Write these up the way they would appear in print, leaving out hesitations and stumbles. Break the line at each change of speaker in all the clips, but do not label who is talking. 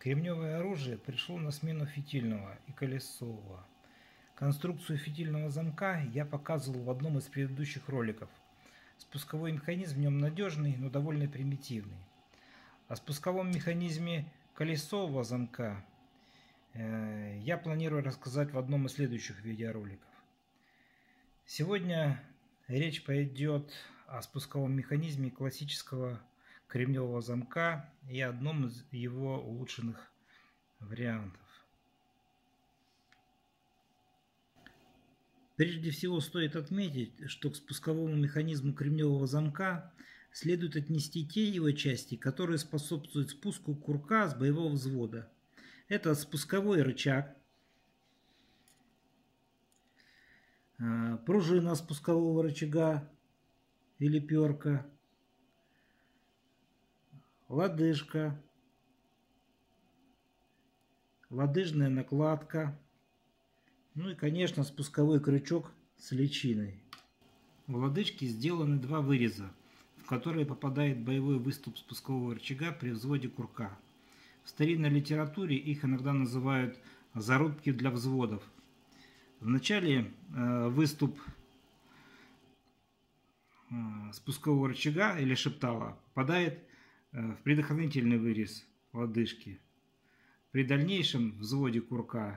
Кремневое оружие пришло на смену фитильного и колесового. Конструкцию фитильного замка я показывал в одном из предыдущих роликов. Спусковой механизм в нем надежный, но довольно примитивный. О спусковом механизме колесового замка я планирую рассказать в одном из следующих видеороликов. Сегодня речь пойдет о спусковом механизме классического кремневого замка и одном из его улучшенных вариантов. Прежде всего стоит отметить, что к спусковому механизму кремневого замка следует отнести те его части, которые способствуют спуску курка с боевого взвода. Это спусковой рычаг, пружина спускового рычага или перка, лодыжка, лодыжная накладка, ну и, конечно, спусковой крючок с личиной. В лодыжке сделаны два выреза, в которые попадает боевой выступ спускового рычага при взводе курка. В старинной литературе их иногда называют зарубки для взводов. Вначале выступ спускового рычага или шептала попадает в предохранительный вырез лодыжки. При дальнейшем взводе курка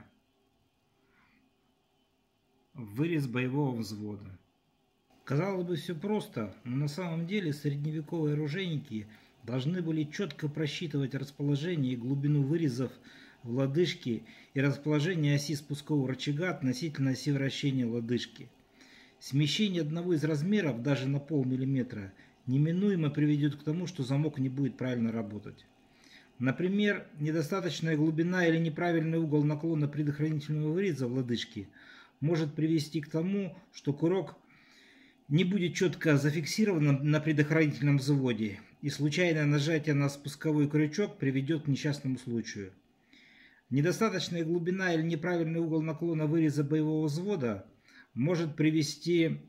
в вырез боевого взвода. Казалось бы, все просто, но на самом деле средневековые оружейники должны были четко просчитывать расположение и глубину вырезов в лодыжке и расположение оси спускового рычага относительно оси вращения лодыжки. Смещение одного из размеров даже на полмиллиметра неминуемо приведет к тому, что замок не будет правильно работать. Например, недостаточная глубина или неправильный угол наклона предохранительного выреза в лодыжке может привести к тому, что курок не будет четко зафиксирован на предохранительном взводе, и случайное нажатие на спусковой крючок приведет к несчастному случаю. Недостаточная глубина или неправильный угол наклона выреза боевого взвода может привести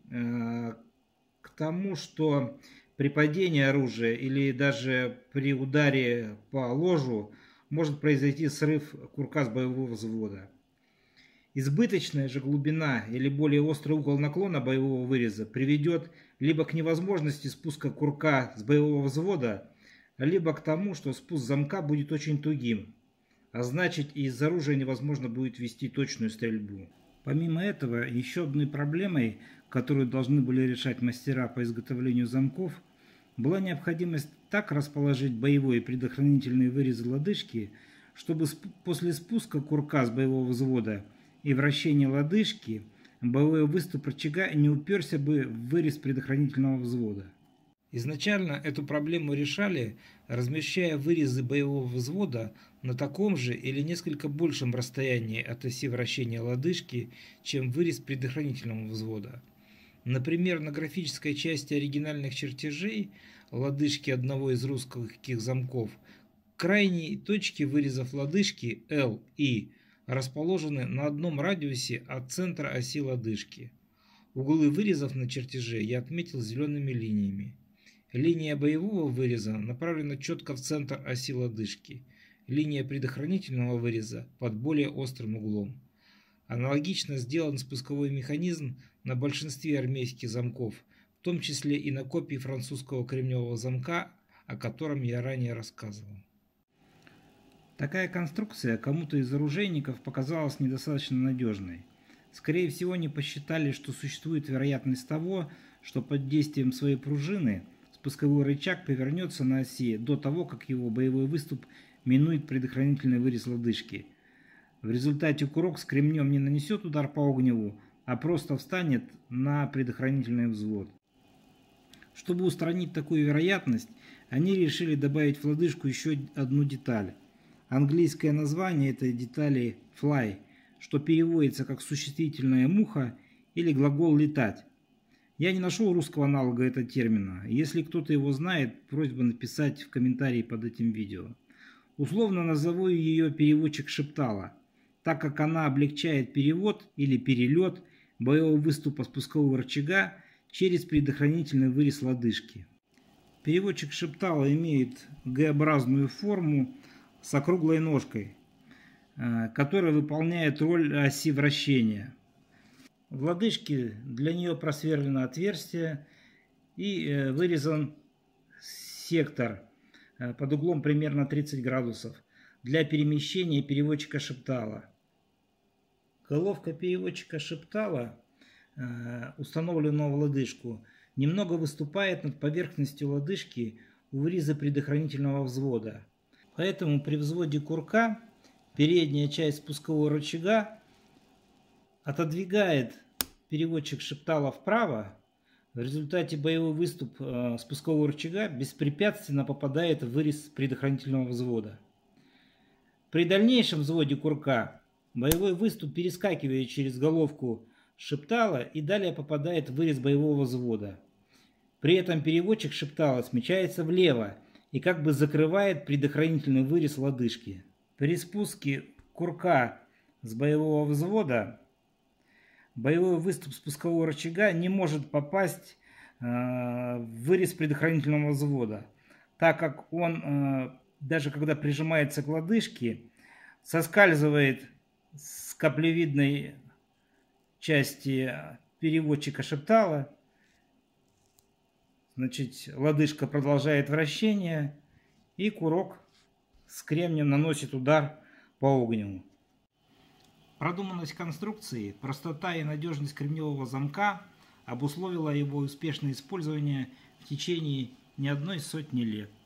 к тому, что при падении оружия или даже при ударе по ложу может произойти срыв курка с боевого взвода. Избыточная же глубина или более острый угол наклона боевого выреза приведет либо к невозможности спуска курка с боевого взвода, либо к тому, что спуск замка будет очень тугим, а значит и из оружия невозможно будет вести точную стрельбу. Помимо этого, еще одной проблемой, которую должны были решать мастера по изготовлению замков, была необходимость так расположить боевой и предохранительные вырезы лодыжки, чтобы после спуска курка с боевого взвода и вращения лодыжки боевой выступ рычага не уперся бы в вырез предохранительного взвода. Изначально эту проблему решали, размещая вырезы боевого взвода на таком же или несколько большем расстоянии от оси вращения лодыжки, чем вырез предохранительного взвода. Например, на графической части оригинальных чертежей лодыжки одного из русских замков крайние точки вырезов лодыжки L и расположены на одном радиусе от центра оси лодыжки. Углы вырезов на чертеже я отметил зелеными линиями. Линия боевого выреза направлена четко в центр оси лодыжки. Линия предохранительного выреза под более острым углом. Аналогично сделан спусковой механизм на большинстве армейских замков, в том числе и на копии французского кремневого замка, о котором я ранее рассказывал. Такая конструкция кому-то из оружейников показалась недостаточно надежной. Скорее всего, они посчитали, что существует вероятность того, что под действием своей пружины спусковой рычаг повернется на оси до того, как его боевой выступ минует предохранительный вырез лодыжки. В результате курок с кремнем не нанесет удар по огневу, а просто встанет на предохранительный взвод. Чтобы устранить такую вероятность, они решили добавить в лодыжку еще одну деталь. Английское название этой детали fly, что переводится как существительное муха или глагол летать. Я не нашел русского аналога этого термина. Если кто-то его знает, просьба написать в комментарии под этим видео. Условно назову ее переводчик шептала, так как она облегчает перевод или перелет боевого выступа спускового рычага через предохранительный вырез лодыжки. Переводчик шептала имеет Г-образную форму, с округлой ножкой, которая выполняет роль оси вращения. В лодыжке для нее просверлено отверстие и вырезан сектор под углом примерно 30 градусов для перемещения переводчика шептала. Головка переводчика шептала, установленного в лодыжку, немного выступает над поверхностью лодыжки у выреза предохранительного взвода. Поэтому при взводе курка передняя часть спускового рычага отодвигает переводчик шептала вправо. В результате боевой выступ спускового рычага беспрепятственно попадает в вырез предохранительного взвода. При дальнейшем взводе курка боевой выступ перескакивает через головку шептала и далее попадает в вырез боевого взвода. При этом переводчик шептала смещается влево и как бы закрывает предохранительный вырез лодыжки. При спуске курка с боевого взвода боевой выступ спускового рычага не может попасть в вырез предохранительного взвода, так как он, даже когда прижимается к лодыжке, соскальзывает с каплевидной части переводчика шептала. Значит, лодыжка продолжает вращение, и курок с кремнем наносит удар по огневу. Продуманность конструкции, простота и надежность кремневого замка обусловила его успешное использование в течение не одной сотни лет.